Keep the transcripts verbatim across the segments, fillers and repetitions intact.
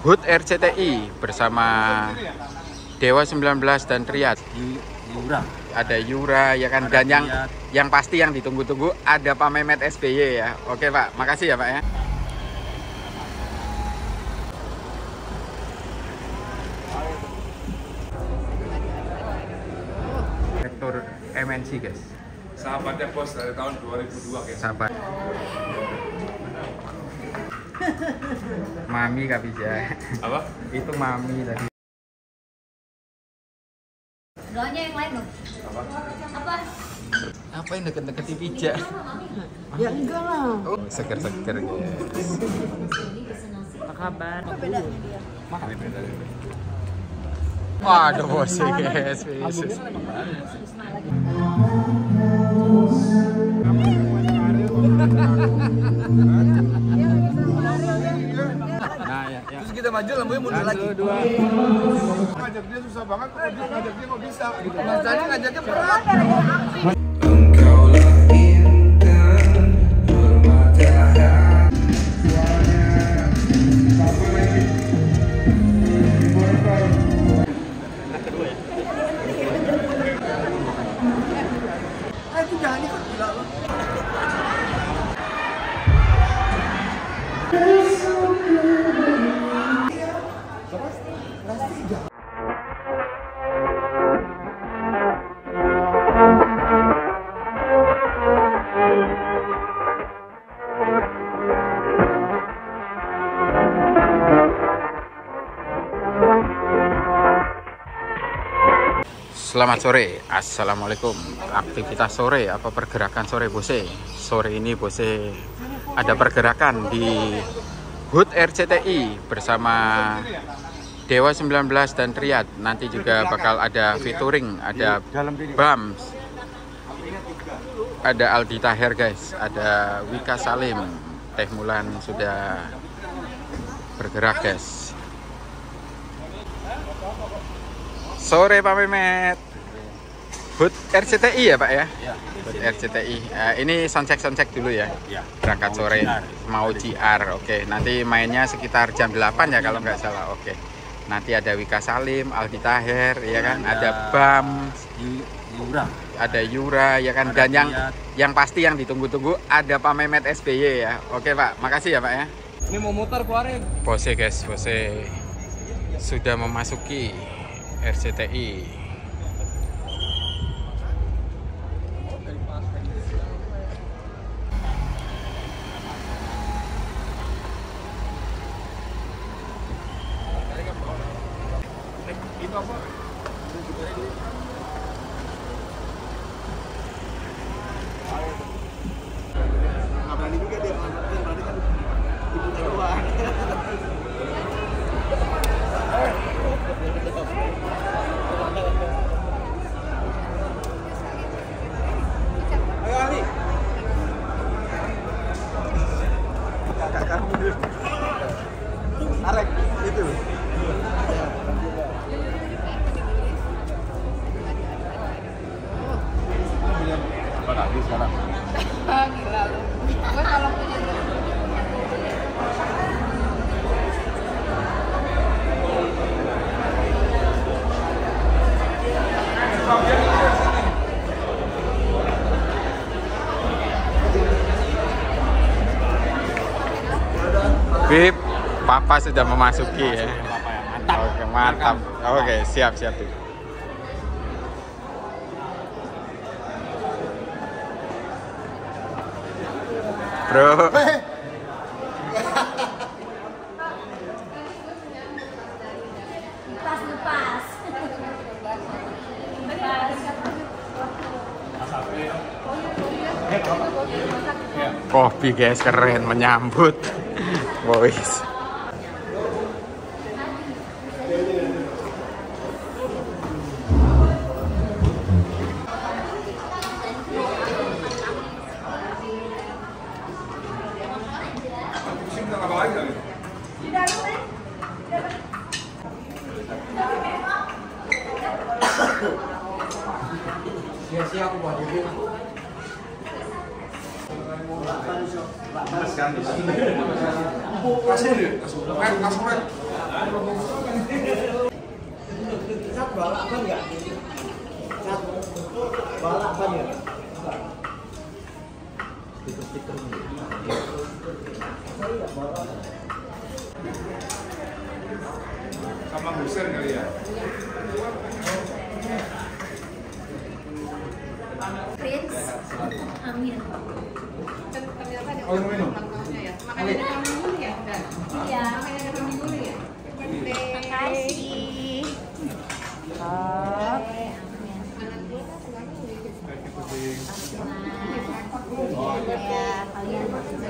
H U T R C T I bersama Dewa sembilan belas dan Triad. Yura. Ada Yura ya kan, dan yang yang pasti yang ditunggu-tunggu ada Pak Mehmet S B Y ya. Oke Pak, makasih ya Pak ya. Rektor M N C guys. Sahabatnya bos dari tahun dua ribu dua guys. Sahabat. Mami Kak Bija. Apa? Itu Mami tadi. Doanya yang lain dong. Apa? Apa? Apa yang deket-deket Bija? Ya enggak lah. Oh, seger-seger guys. Apa kabar? Apa bedanya dia? Ini beda ini. Waduh bos guys. Nah, ya, ya. Terus kita maju lampunya mundur lagi. Dua. Ngajak dia susah banget, dia ngajak dia kok bisa gitu. Mas Dani ngajaknya berat. Engkaulah intan bermatahari. Eh itu jangan ikut gila lo. Selamat sore, assalamualaikum. Aktivitas sore, apa pergerakan sore bose? Sore ini bose ada pergerakan di H U T R C T I bersama Dewa sembilan belas dan Triad. Nanti juga bakal ada featuring, ada Bams, ada Aldi Taher guys, ada Wika Salim, Teh Mulan sudah bergerak guys. Sore Pak Mehmet. H U T R C T I ya Pak ya? Ya. H U T R C T I. Uh, ini soundcheck-soundcheck dulu ya. Ya. Berangkat sore. Mau J R. Oke, nanti mainnya sekitar jam delapan ya kalau nggak salah. Oke. Nanti ada Wika Salim, Aldi Taher ya kan, ada, ada Bam, Yura. Ada Yura ya kan, dan yang yang pasti yang ditunggu-tunggu ada Pak Mehmet S B Y ya. Oke Pak, makasih ya Pak ya. Ini mau muter keluarin. Bose guys, Bose sudah memasuki R C T I. Itu apa? Nggak berani juga dia, yang berani kan ibunya doang. Ayo Ali. Kakak mundur. Arek itu. Apa tadi sekarang? Gila lu. Gue kalau punya Bib, Papa sudah memasuki ya. Mantap. Oke, mantap. Oke, siap siap. Bib. Bro. lepas-lepas. Kopi guys, keren menyambut. Boys. Sia-sia aku buat diri. Kasih deh, langsung langsung balapan ya? Balapan ya? Stiker-stiker ini. Sama Husen kali ya? Prince Amin. Oh, yang minum? Makanya ada kami dulu ya? Iya. Makanya ada kami dulu ya? Terima kasih. Ya, kalian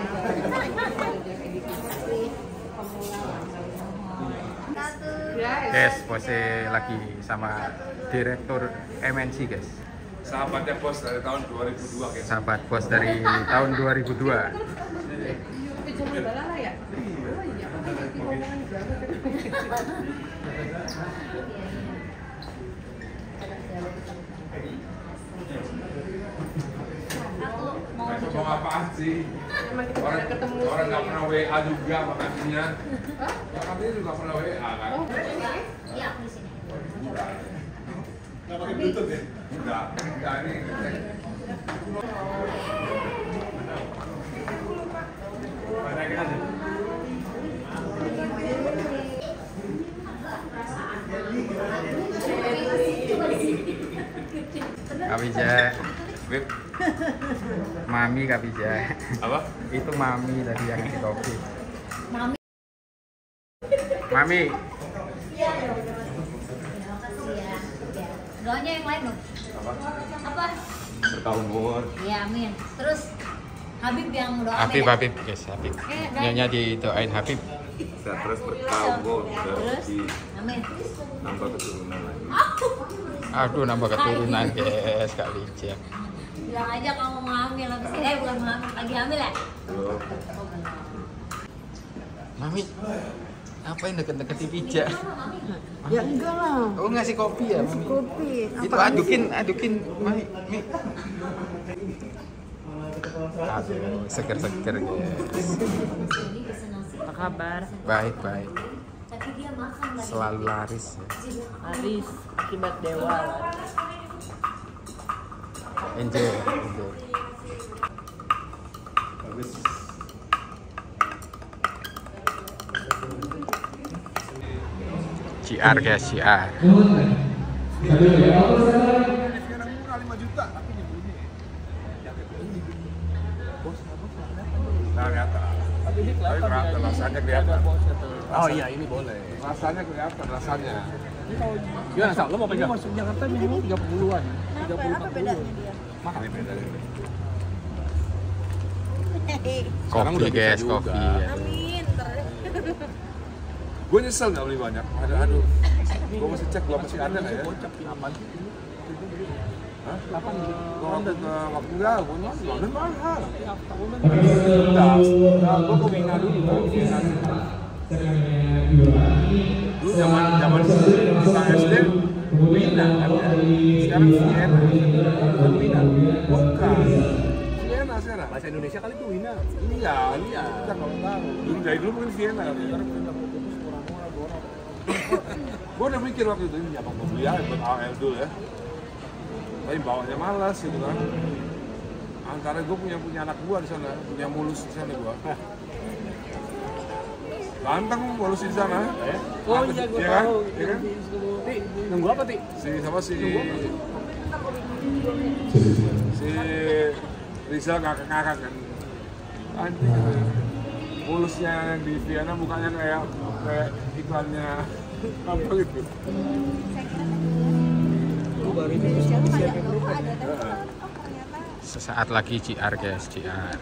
Guys, Bose lagi sama direktur M N C guys. Sahabatnya bos dari tahun dua ribu dua guys. Sahabat bos dari tahun dua ribu dua. Ngomong apaan sih? Orang orang nggak pernah W A juga makanya. Makanya juga pernah W A kan? Iya, aku di sini. Nggak pakai Bluetooth ya? Enggak, enggak ini. Naikin aja. Kak Wijaya. Wip. Mami Kak Wijaya. Apa? Itu Mami tadi yang ngasih kopi. Mami. Mami. Iya. Terima kasih ya. Ya. Doanya yang lain dong. Apa? Apa? Berkah umur. Iya, amin. Terus Habib yang doa Habib, ya? Habib guys, Habib. Eh, dan- Nyonya didoain Habib. Saya terus berkah umur Terus, di amin. nambah keturunan lagi. Aduh, nambah keturunan guys, Kak Wijaya. Bilang aja kamu mau hamil habis ini. Eh, bukan mau hamil, lagi hamil ya? Belum. Mami, ngapain deket-deketin Wijaya? Ya enggak lah. Oh, ngasih kopi ya, Mami? Kopi. Itu adukin, adukin, Mami, Mi. Aduh, seger-seger guys. Apa kabar? Baik, baik. Tapi dia makan lagi. Selalu laris ya. Aris akibat dewa. Enjoy, enjoy. Bagus. C R guys, C R. Nah, kelihatan. Tapi kelihatan, rasanya kelihatan. Oh iya, ini boleh. Rasanya kelihatan, rasanya. Gimana, Sal? Lo mau pegang? Masuk Jakarta minimum tiga puluhan. tiga puluh, Apa bedanya dia? Ini beda ini. Sekarang Kopi udah bisa guys, juga. kopi. Ya. Amin. Gue nyesel nggak beli banyak. Ada aduh. Gue mesti cek gua masih ada nggak ya? Apaan sih? Hah? Delapan gitu. Gua waktu ke waktu enggak, gue nyesel. London mahal. Tahunan. Enggak. Nah, gue ke Wina dulu. Ke Wina dulu. Dulu zaman zaman kita S D Wina kan ya. Sekarang Siena. Bukan Wina. Bukan. Siena sekarang. Bahasa Indonesia kali tuh Wina. Iya, iya. Kita nggak tahu. Dulu dari dulu mungkin Siena. Sekarang udah Murah-murah borok. gue udah mikir waktu itu ini apa gue beli aja buat A L dulu ya. Tapi bawanya malas gitu kan. Antara gue punya punya anak gue di sana, punya mulus di sana gue. Ganteng mulus di sana. Oh Aku- iya, gue iya kan? tahu. Iya kan? Ti, nunggu apa, Ti? Si siapa si si Rizal ngakak-ngakak kan. Anjing. Mulusnya di Vienna mukanya kayak kayak iklannya apa gitu. Gue baru ini siapin grup kan. Sesaat lagi C R guys, C R.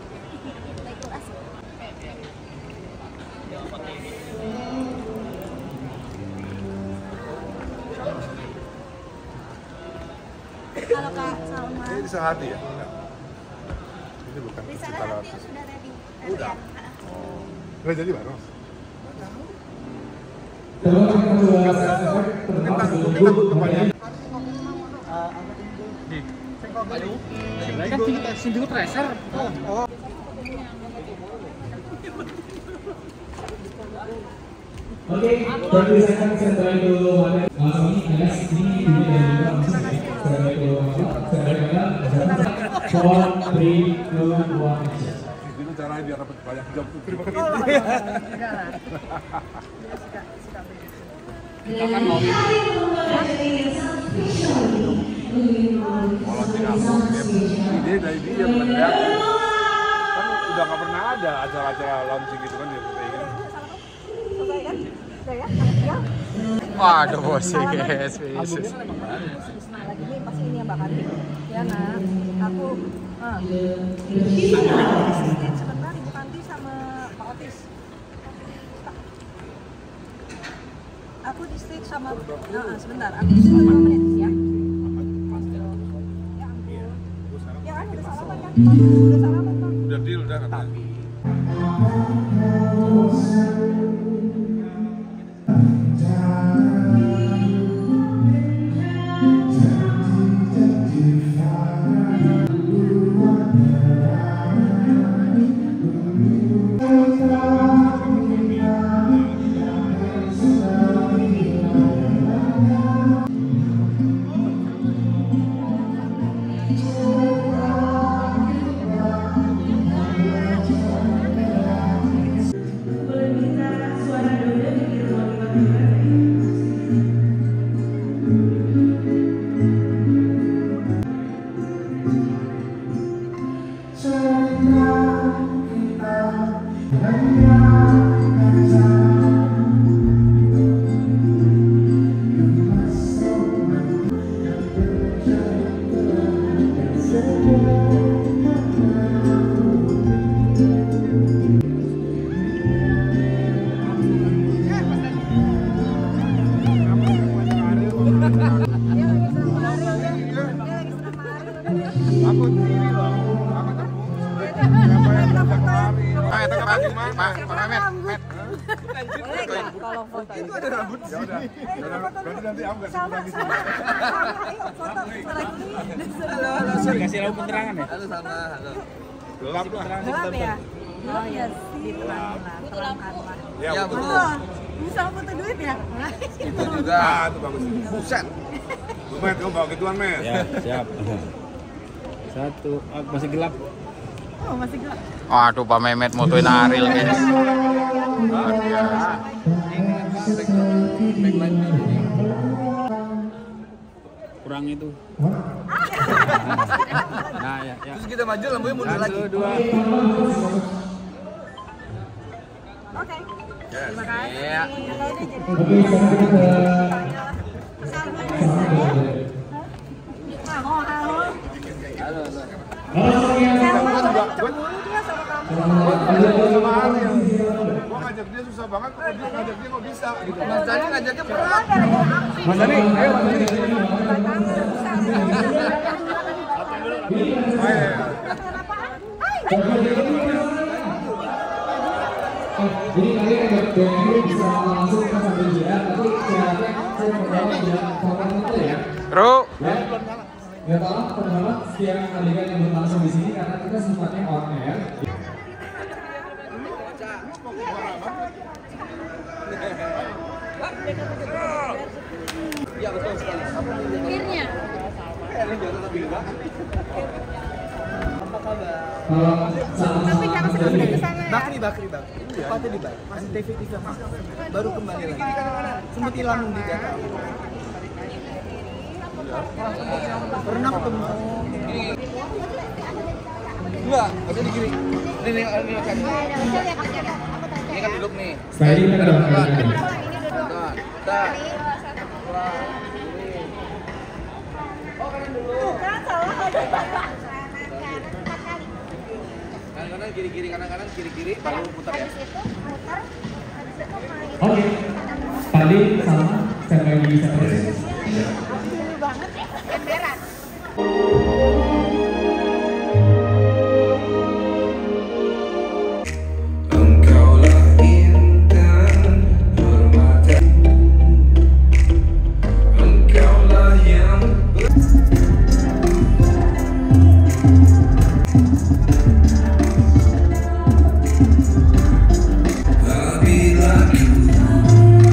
Kalau Kak Salma, Ini di hati ya? Enggak. Ini bukan di sana Cita nanti Lotus. sudah ready. Udah. Oh. Nggak jadi baru. Mungkin takut, mungkin takut kebanyakan. Mereka tinggi sini tracer. Oke, berarti saya akan standby dulu. Langsung ini ada sini ini dan juga langsung standby dulu. Standby dulu. Four, three, two, one. Itu caranya biar dapat banyak job tuh. Terima kasih. Kita kan mau Launching album, ide dari dia bukan dari aku. Kan udah nggak pernah ada acara-acara launching gitu kan dia kayak gini. Waduh, bos, guys, Yesus. Lagi ini pasti ini yang bakal ya nak. Aku ah. Sebentar Ibu Kanti sama Pak Otis. Aku di stage sama nah, sebentar, aku lima menit ya. Ya ampun. Ya kan udah salaman kan? Udah salaman kan? Udah deal udah katanya. Kalau foto itu ada rambut ya udah. Berarti nanti aku enggak sebut lagi. Ayo foto lagi. Kasih lampu penerangan ya? Halo sama, halo. Gelap lah. Gelap ya? Oh iya, diterang-terang. Terangkanlah. Ya betul. Bisa foto duit ya? Itu juga. Ah, itu bagus. Buset. Lumayan kamu bawa gituan, Mes. Ya, siap. Satu, oh, masih gelap. Oh, masih gelap. Aduh, Pak Mehmet motoin Ariel, guys. Luar biasa. Kurang itu. Nah, ya, ya. Terus kita maju lampunya mundur lagi. Satu, dua. Oke. Terima kasih. Iya. Halo, halo. Halo, halo. Sama Ariel. Gua ngajak dia susah banget, kok dia ngajak dia kok bisa gitu. Mas Dani ngajaknya berat. Mas Dani, ayo Mas Dani. Jadi kalian ada demo bisa langsung ke sambil jalan, tapi syaratnya saya pertama tidak format itu ya. Bro. Ya, ya tolong pertama setiap adegan yang berlangsung di sini karena kita sifatnya on air. Iya betul sekali. Akhirnya. Apa kabar? Kalau sama Tapi jangan sampai ke sana ya. Bakri, Bakri, Bakri. Tempatnya di Bali. Masih T V T V baru kembali lagi. Sempat hilang di Jakarta. Pernah ketemu. Enggak, harusnya di kiri. Ini nih, ini kan. Ini kan duduk nih. Spidey kan ada Bentar, orang. bentar. Bentar. Oh, kanan dulu. Kan salah aja. Kanan-kanan, kiri-kiri, kanan-kanan, kiri-kiri, baru putar ya. Oke. Tadi sama standby di seperti Dulu banget ya, emberan. Engkaulah intan permata, engkaulah yang apabila ku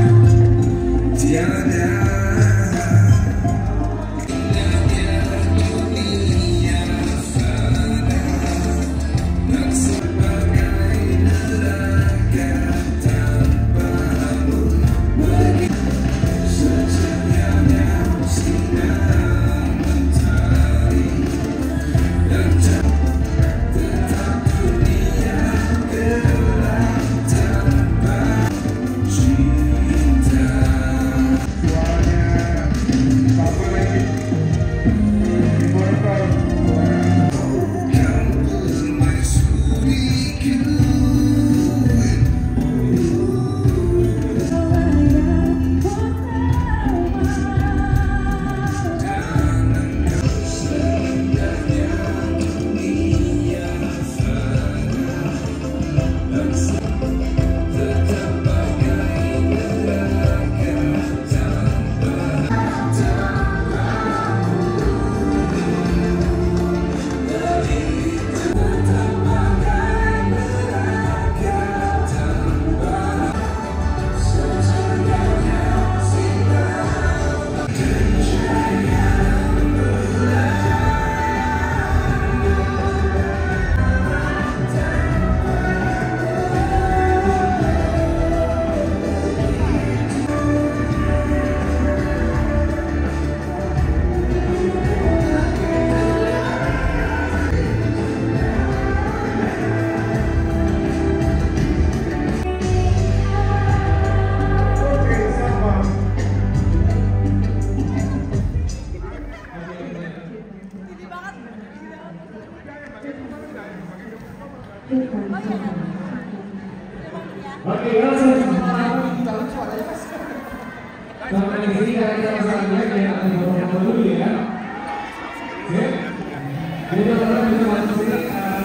Sampai di sini kita selanjutnya kita akan foto dulu ya. Oke. Jadi teman-teman bisa masuk sini.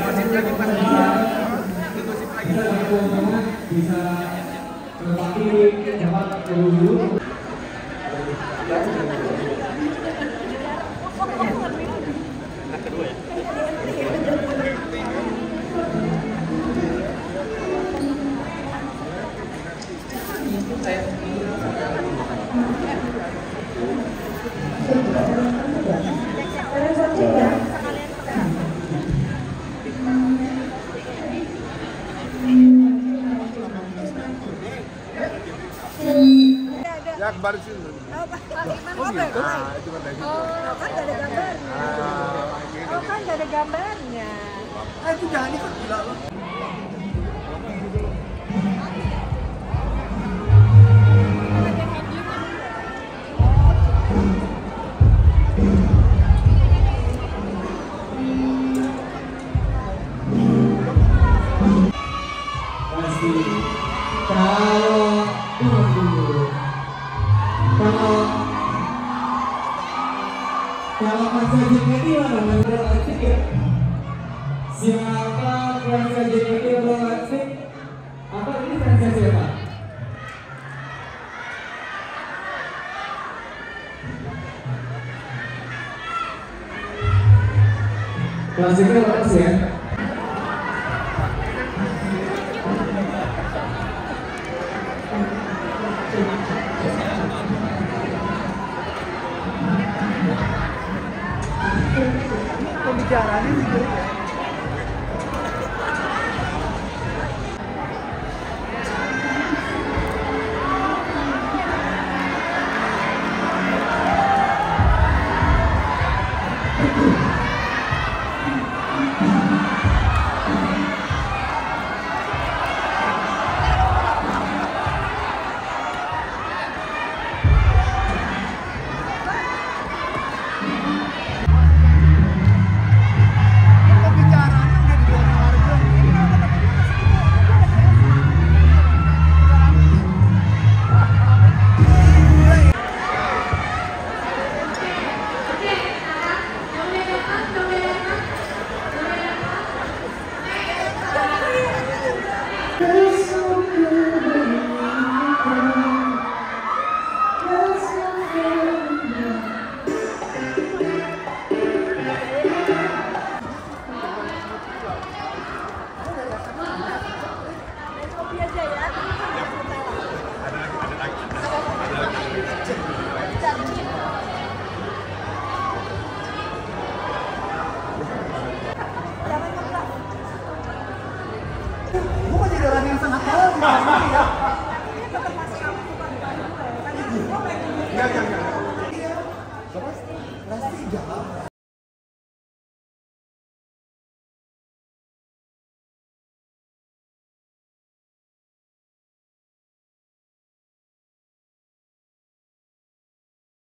Bisa langsung bisa melewati tempat dulu. Ya kembali sini. Oh, Pak Oh gitu? Nah, itu kan kayak gitu. Oh, kan gak ada gambarnya. Oh, kan gak ada gambarnya. Ah, itu jangan ikut gila lo. Kalau kalau kalau Mas J K T mana menurut asik ya? Siapa Mas J K T menurut asik? Apa ini fans siapa? Klasiknya bagus ya. Pembicaraannya gitu ya. Gue jadi orang yang sangat tahu di sini ya. Enggak, enggak, enggak.